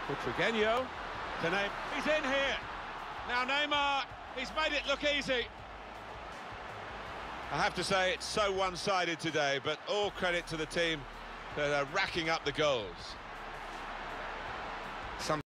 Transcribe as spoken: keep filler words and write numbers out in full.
Trigueño to Neymar. He's in here. Now Neymar, he's made it look easy. I have to say it's so one-sided today, but all credit to the team that are racking up the goals.